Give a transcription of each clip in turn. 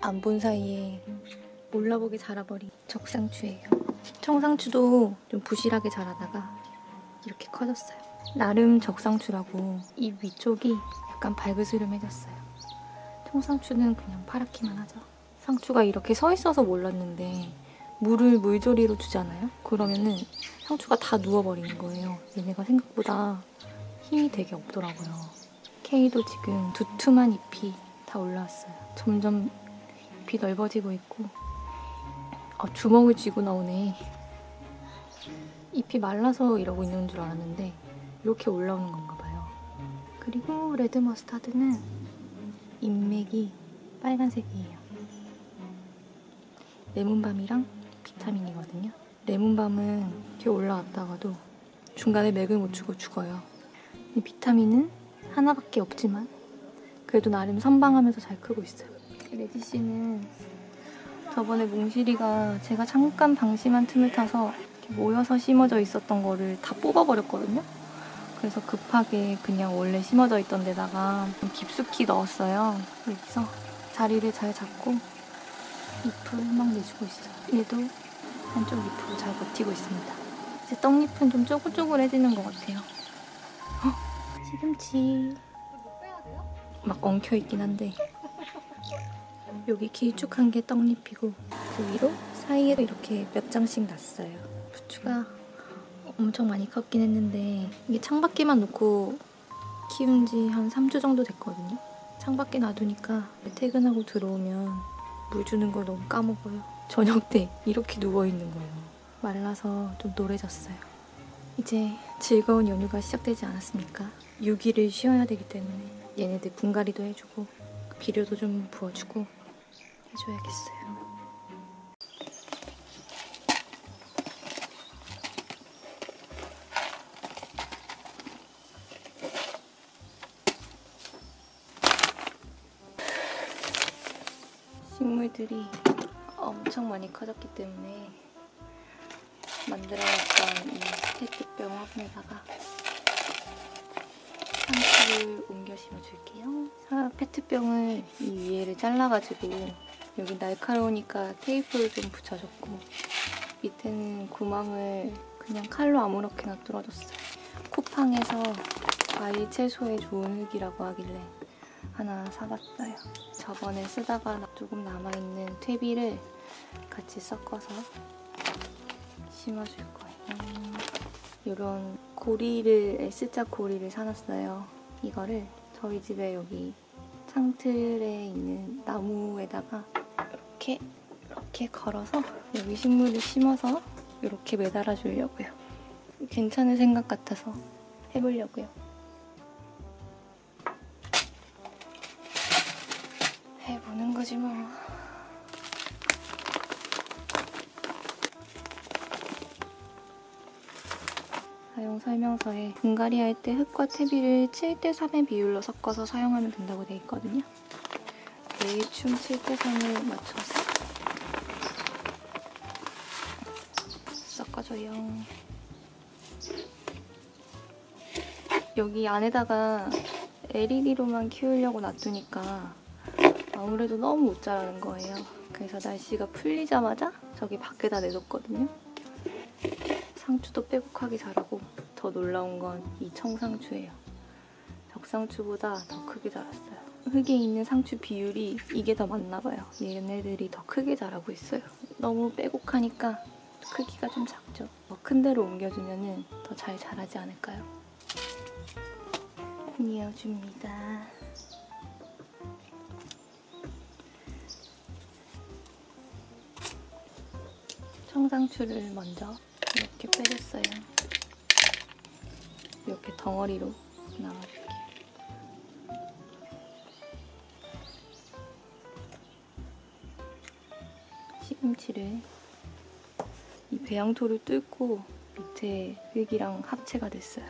안 본 사이에 몰라보게 자라버린 적상추예요. 청상추도 좀 부실하게 자라다가 이렇게 커졌어요. 나름 적상추라고 이 위쪽이 약간 발그스름해졌어요. 청상추는 그냥 파랗기만 하죠. 상추가 이렇게 서 있어서 몰랐는데 물을 물조리로 주잖아요? 그러면은 상추가 다 누워버리는 거예요. 얘네가 생각보다 힘이 되게 없더라고요. 케이도 지금 두툼한 잎이 다 올라왔어요. 점점 잎이 넓어지고 있고 주먹을 쥐고 나오네. 잎이 말라서 이러고 있는 줄 알았는데 이렇게 올라오는 건가 봐요. 그리고 레드 머스타드는 잎맥이 빨간색이에요. 레몬밤이랑 비타민이거든요. 레몬밤은 이렇게 올라왔다가도 중간에 맥을 못 추고 죽어요. 이 비타민은 하나밖에 없지만 그래도 나름 선방하면서 잘 크고 있어요. 레디씨는 저번에 몽실이가 제가 잠깐 방심한 틈을 타서 이렇게 모여서 심어져 있었던 거를 다 뽑아버렸거든요. 그래서 급하게 그냥 원래 심어져 있던 데다가 좀 깊숙이 넣었어요. 여기서 자리를 잘 잡고 잎을 막 내주고 있어요. 얘도 한쪽 잎으로 잘 버티고 있습니다. 이제 떡잎은 좀 쪼글쪼글해지는 것 같아요. 시금치 막 엉켜있긴 한데 여기 길쭉한 게 떡잎이고 그 위로 사이에 이렇게 몇 장씩 났어요. 부추가 엄청 많이 컸긴 했는데 이게 창밖에만 놓고 키운 지 한 3주 정도 됐거든요. 창밖에 놔두니까 퇴근하고 들어오면 물 주는 걸 너무 까먹어요. 저녁 때 이렇게 누워있는 거예요. 말라서 좀 노래졌어요. 이제 즐거운 연휴가 시작되지 않았습니까? 6일을 쉬어야 되기 때문에 얘네들 분갈이도 해주고 비료도 좀 부어주고 해줘야겠어요. 식물들이 엄청 많이 커졌기 때문에 만들어놨던 이 페트병 화분에다가 상추를 옮겨 심어줄게요. 페트병을 이 위에를 잘라가지고 여기 날카로우니까 테이프를 좀 붙여줬고 밑에는 구멍을 그냥 칼로 아무렇게나 뚫어줬어요. 쿠팡에서 과일 채소에 좋은 흙이라고 하길래 하나 사봤어요. 저번에 쓰다가 조금 남아있는 퇴비를 같이 섞어서 심어줄 거예요. 이런 고리를, S자 고리를 사놨어요. 이거를 저희 집에 여기 창틀에 있는 나무에다가 이렇게 걸어서 여기 식물을 심어서 이렇게 매달아 주려고요. 괜찮은 생각 같아서 해보려고요. 해보는 거지 뭐. 사용 설명서에 분갈이 할 때 흙과 퇴비를 7:3의 비율로 섞어서 사용하면 된다고 되어 있거든요. 대충 7:3을 맞춰서 섞어줘요. 여기 안에다가 LED로만 키우려고 놔두니까 아무래도 너무 못 자라는 거예요. 그래서 날씨가 풀리자마자 저기 밖에다 내뒀거든요. 상추도 빼곡하게 자라고 더 놀라운 건 이 청상추예요. 적상추보다 더 크게 자랐어요. 흙에 있는 상추 비율이 이게 더 많나 봐요. 얘네들이 더 크게 자라고 있어요. 너무 빼곡하니까 크기가 좀 작죠. 더 큰 데로 옮겨주면 더 잘 자라지 않을까요? 이어줍니다. 청상추를 먼저 이렇게 빼줬어요. 이렇게 덩어리로 나눠줄게요. 시금치를 이 배양토를 뚫고 밑에 흙이랑 합체가 됐어요.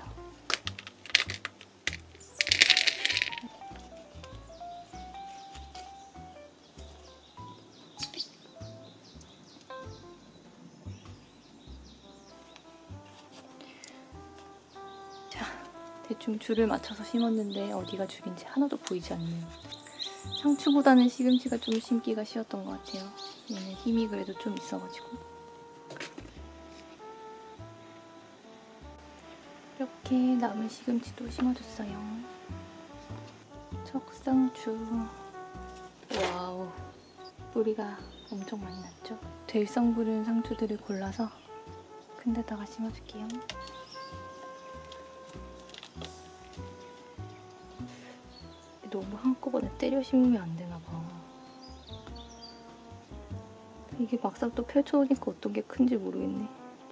자, 대충 줄을 맞춰서 심었는데 어디가 줄인지 하나도 보이지 않네요. 상추보다는 시금치가 좀 심기가 쉬웠던 것 같아요. 얘는 힘이 그래도 좀 있어가지고. 이렇게 남은 시금치도 심어줬어요. 적상추. 와우, 뿌리가 엄청 많이 났죠? 될성 부른 상추들을 골라서 큰 데다가 심어줄게요. 너무 한꺼번에 때려 심으면 안 되나 봐. 이게 막상 또 펼쳐놓으니까 어떤 게 큰지 모르겠네.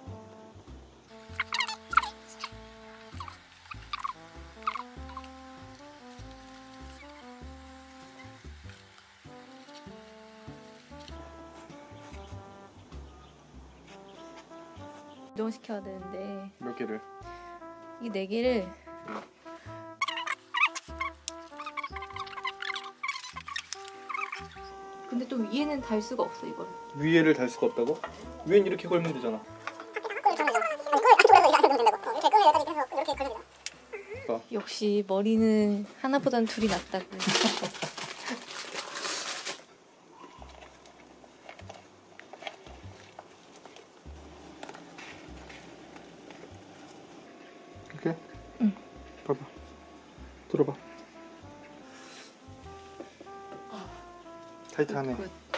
이동시켜야 되는데 몇 개를? 이 4개를 근데 또 위에는 달 수가 없어 이거를. 위에를 달 수가 없다고? 위엔 이렇게 걸면 되잖아. 역시 머리는 하나보단 둘이 낫다고. 이렇게? 응. 봐봐. 들어봐. 타이트하네.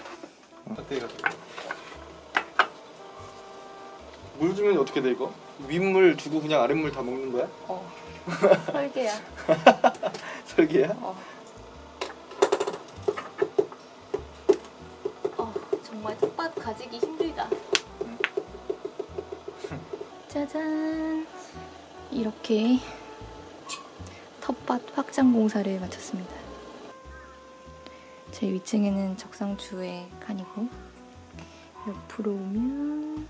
물 주면 어떻게 돼 이거? 윗물 주고 그냥 아랫물 다 먹는 거야? 설계야. 설계야? 정말 텃밭 가지기 힘들다. 짜잔. 이렇게 텃밭 확장 공사를 마쳤습니다. 제 위층에는 적상추의 칸이고 옆으로 오면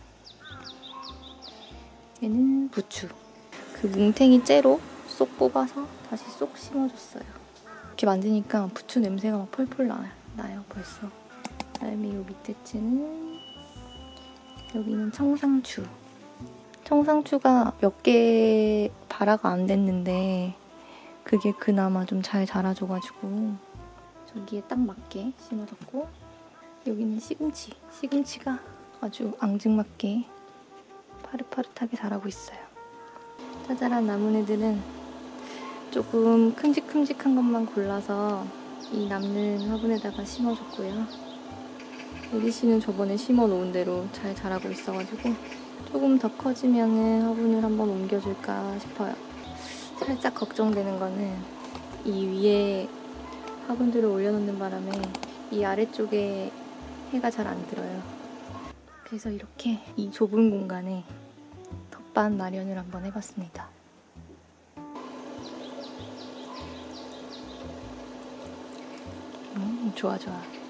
얘는 부추. 그 뭉탱이 째로 쏙 뽑아서 다시 쏙 심어줬어요. 이렇게 만드니까 부추 냄새가 막 펄펄 나요 벌써. 그다음에 이 밑에 층은 여기는 청상추. 청상추가 몇 개 발화가 안 됐는데 그게 그나마 좀 잘 자라줘가지고 저기에 딱 맞게 심어줬고, 여기는 시금치. 시금치가 아주 앙증맞게 파릇파릇하게 자라고 있어요. 자잘한 나무네들은 조금 큼직큼직한 것만 골라서 이 남는 화분에다가 심어줬고요. 에디씨는 저번에 심어놓은 대로 잘 자라고 있어가지고 조금 더 커지면은 화분을 한번 옮겨줄까 싶어요. 살짝 걱정되는 거는 이 위에 화분들을 올려놓는 바람에 이 아래쪽에 해가 잘 안 들어요. 그래서 이렇게 이 좁은 공간에 텃밭 마련을 한번 해봤습니다. 좋아 좋아.